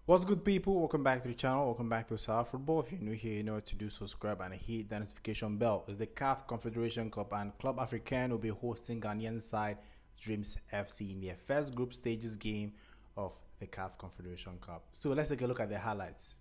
What's good, people? Welcome back to the channel. Welcome back to South Football. If you're new here, you know what to do. Subscribe and hit the notification bell. It's the CAF Confederation Cup, and Club Africain will be hosting Ghanaian side Dreams FC in their first group stages game of the CAF Confederation Cup. So let's take a look at the highlights.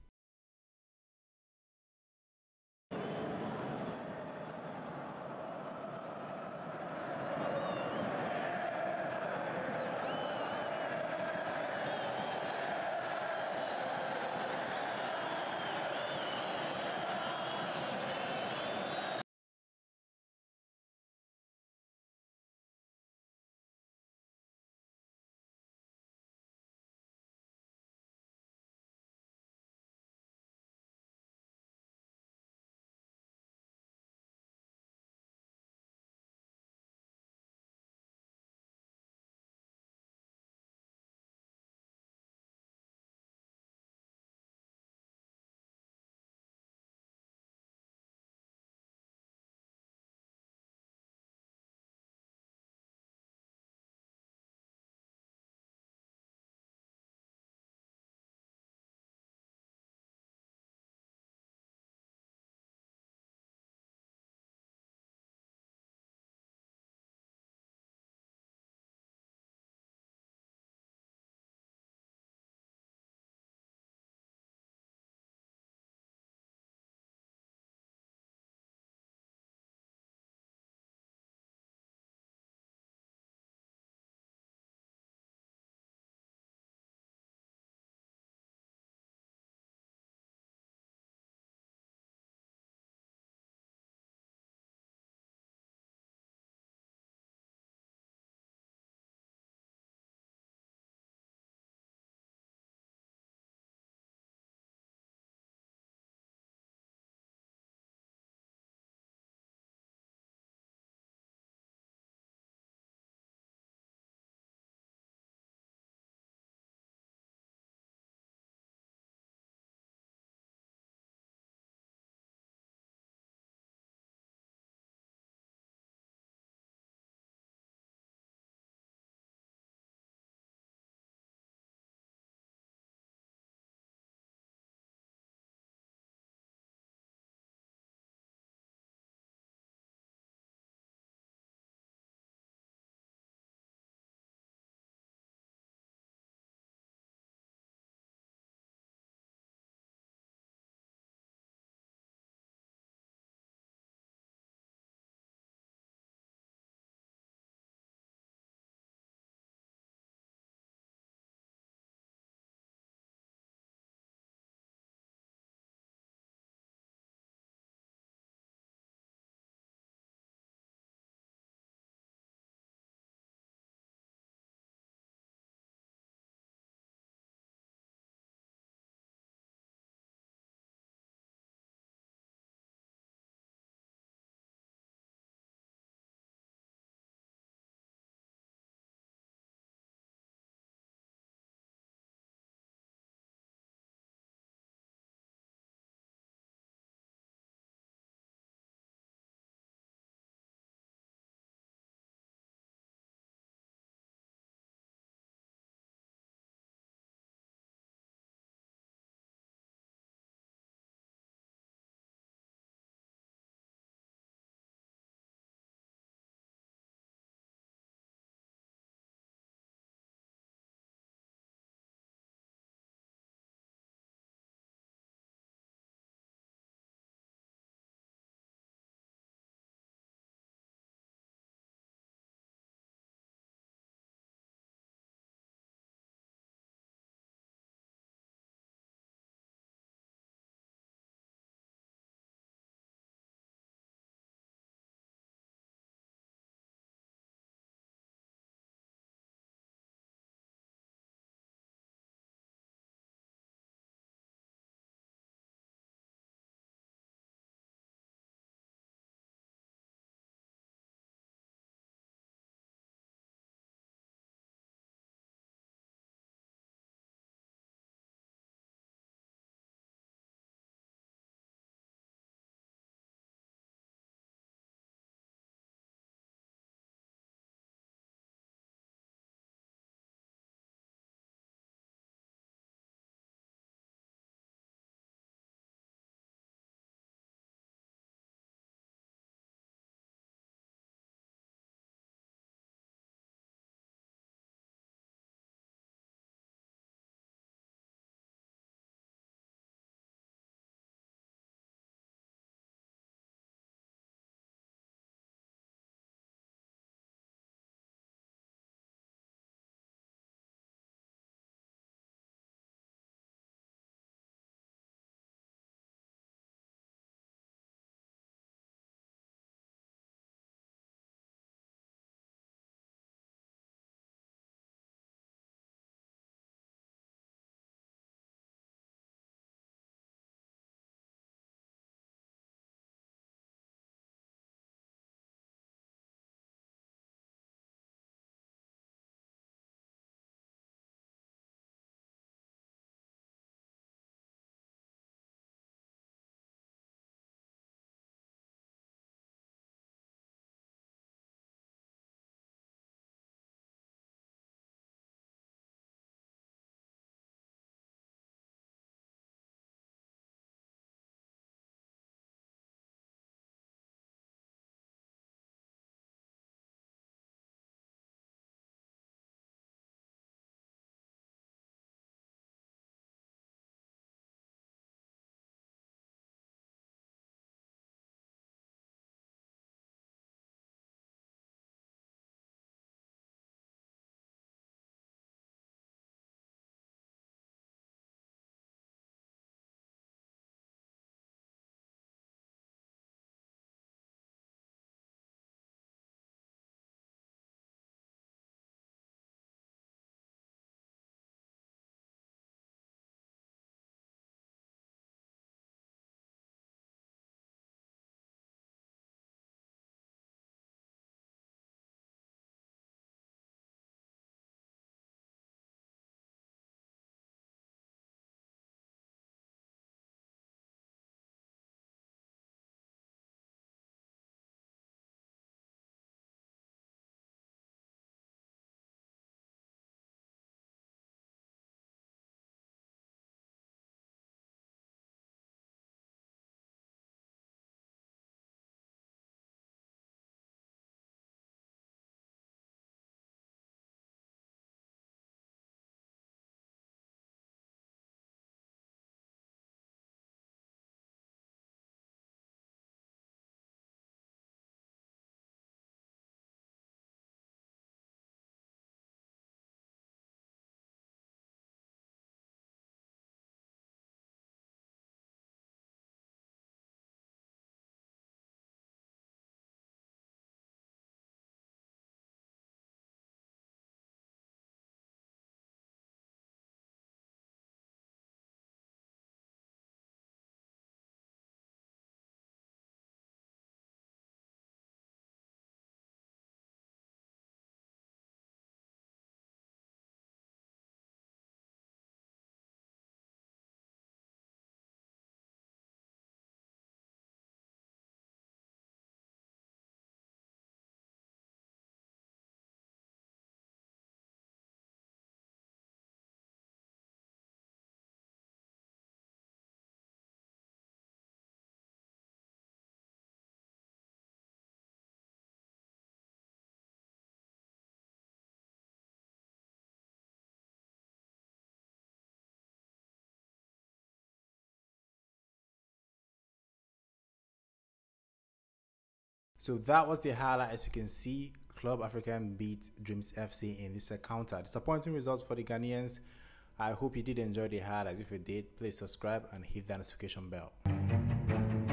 So that was the highlight. As you can see, Club African beat Dreams FC in this encounter. Disappointing results for the Ghanaians. I hope you did enjoy the highlights. If you did, please subscribe and hit that notification bell.